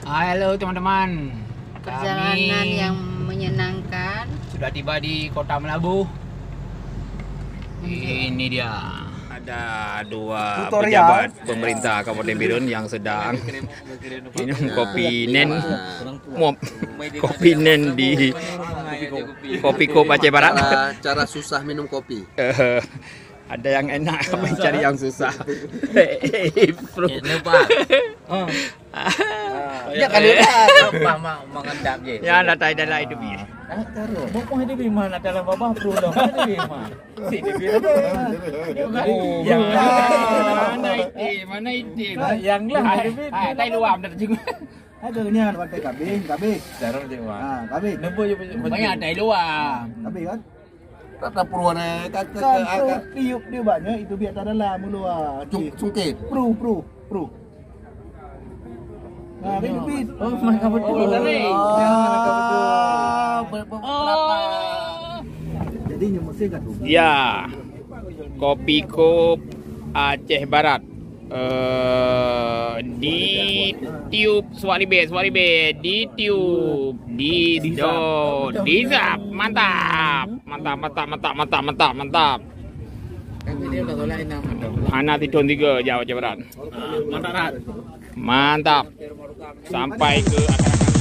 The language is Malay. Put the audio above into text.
Halo teman-teman, Perjalanan yang menyenangkan. sudah tiba di Kota Melabuh. Ini dia. Ada dua Tutorial. pejabat pemerintah Kabupaten Birun yang sedang minum kopi nen, kopi nen di Kopi Co Aceh Barat. Cara susah minum kopi. Ada yang enak, mencari yang susah. Bro. Ya kan Mengendap je. Ya, datai dalam hidup ni. Bukan hidup di mana dalam babah pulang. Hidup di mana? Mana itu? Yang lah hidup ini. Tai luam dah juga. Adanya pakai kabin. Darah je wah. Kabin. Nembo je banyak tai luam. Kabin kan? Kata purwana kata tiup dia banyak itu biar tak dalam dulu Cungkit. Pru. Nah, bit. Oh, mereka betul tadi. Jadi nyemosnya kan tuh. Ya, Kopi Co Aceh Barat. Di tiup suari be, di tiup, di zap, mantap. Ini udah golek enam. Hana Tidon 3 Jawa Barat. Mantap. Mantap. Sampai ke